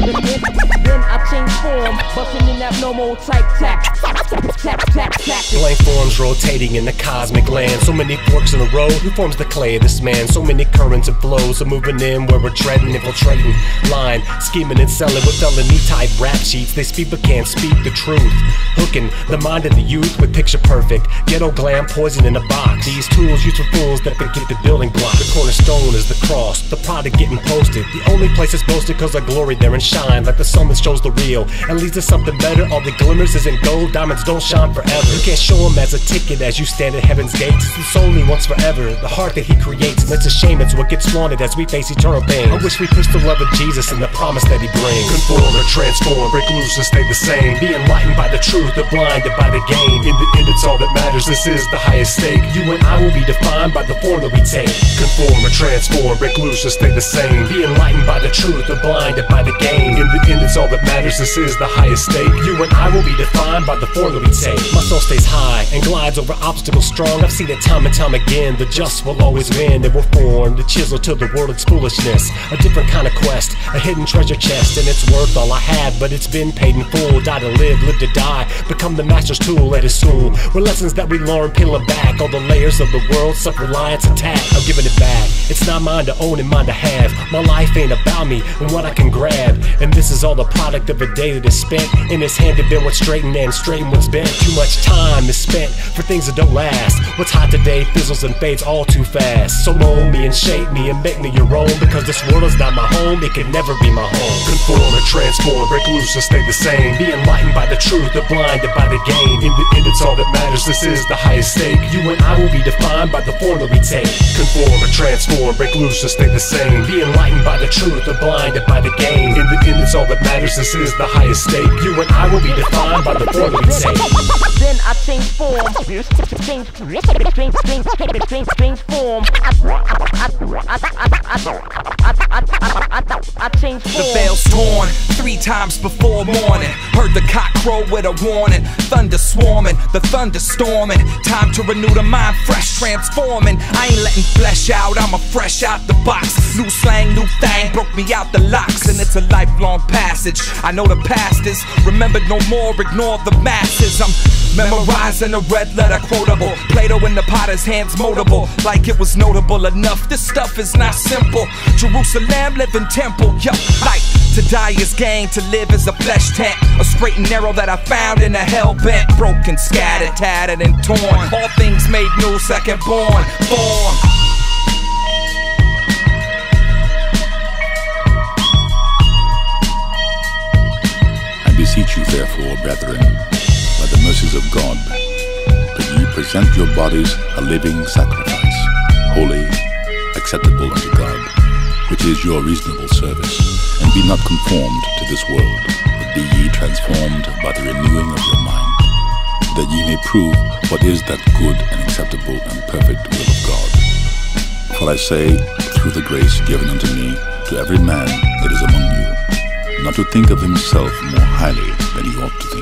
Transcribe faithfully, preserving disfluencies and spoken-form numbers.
Then I change form, busting in abnormal type tack, tap, tap, tap, tap. Blank forms rotating in the cosmic land. So many forks in a row, who forms the clay of this man? So many currents and flows are moving in where we're treading, infiltrating, line, scheming and selling with felony type rap sheets. They speak but can't speak the truth, hooking the mind of the youth with picture perfect ghetto glam, poison in a box. These tools used for fools that forget the building block. The cornerstone is the cross, the product getting posted. The only place it's boasted cause I glory there and shine like the sun that shows the real and leads to something better. All the glimmers isn't gold, diamonds don't shine forever. You can't show them as a ticket as you stand at heaven's gates. It's only once forever, the heart that he creates. And it's a shame it's what gets flaunted as we face eternal pain. I wish we push the love of Jesus and the promise that he brings. Conform or transform, break loose and stay the same. Be enlightened by the truth, or blinded by the game. In the end it's all that matters, this is the highest stake. You and I will be defined by the form that we take. Conform or transform, break loose and stay the same. Be enlightened by the truth, or blinded by the game. In the end it's all that matters, this is the highest stake. You and I will be defined by the form that we take. My soul stays high and glides over obstacles strong. I've seen it time and time again, the just will always win. They were formed to chisel to the world's foolishness. A different kind of quest, a hidden treasure chest. And it's worth all I had, but it's been paid in full. Die to live, live to die, become the master's tool at his school. Where lessons that we learn, peeling back all the layers of the world, self-reliance attack. I'm giving it back, it's not mine to own and mine to have. My life ain't about me and what I can grab. And this is all the product of a day that is spent in his hand to bend what's straightened and straighten what's bent. Too much time is spent for things that don't last. What's hot today fizzles and fades all too fast. So mold me and shape me and make me your own, because this world is not my home, it can never be my home. Conform or transform, break loose and stay the same. Be enlightened by the truth, or blinded by the game. In the end it's all that matters, this is the highest stake. You and I will be defined by the form that we take. Conform or transform, break loose and stay the same. Be enlightened by the truth, or blinded by the game. In the end it's all that matters, this is the highest stake. You and I will be defined by the form that we take. Then I change form, change, change, change, change, change, change form. I, I, I, I change form. The veil's torn three times before morning. Heard the cock crow with a warning. Thunder swarming, the thunder storming. Time to renew the mind, fresh transforming. I ain't letting flesh out, I'm a fresh out the box. New slang, new thing, broke me out the locks. And it's a lifelong passage. I know the past is remembered no more, ignore the masses. I'm memorizing a red letter quotable. Playdough in the potter's hands moldable, like it was notable enough. This stuff is not simple. Jerusalem, living temple, yo. Like to die is gain, to live is a flesh tent. A straight and narrow that I found in a hell bent. Broken, scattered, tattered and torn. All things made new, second born, born. I beseech you therefore, brethren, by the mercies of God, that ye present your bodies a living sacrifice, holy, acceptable unto God, which is your reasonable service. And be not conformed to this world, but be ye transformed by the renewing of your mind, that ye may prove what is that good and acceptable and perfect will of God. For I say, through the grace given unto me, to every man that is among you, not to think of himself more highly than he ought to think,